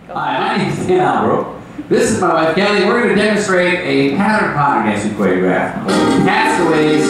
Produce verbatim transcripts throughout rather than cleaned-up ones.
Hi, my name is Dan Albro. This is my wife Kelly. We're going to demonstrate a pattern pattern dancing choreograph. Castaways.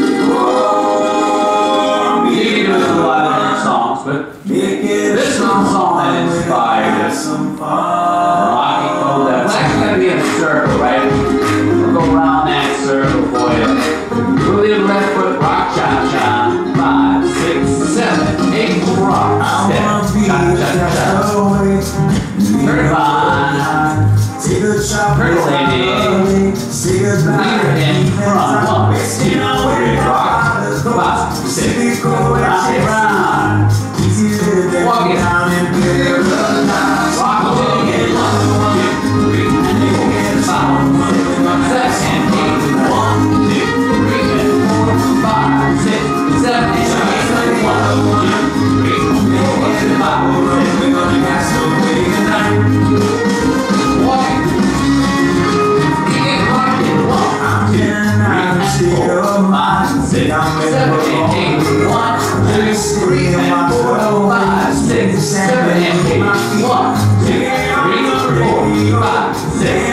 Oh, you can do this with a lot of different songs, but this is a song that inspired us. Rocky Cold. Well, actually going to be in a circle, right? We'll go around that circle for you. We'll leave the left foot rock, cha cha. Five, six, seven, eight, rock, step, cha cha cha. Turn it on. Turn it lady. Leave your hand front. One, two, three, rock. Five, six, round and round. Walk it. Rock it. One, two, three, five, six, seven, eight. One, two, three, four, five, six, seven, eight. One, two, three, four, five, six. We're gonna get so big tonight. Six, seven, eight, eight. One, two, three, and four, five, six, seven, eight. One, two, three, four, five, six.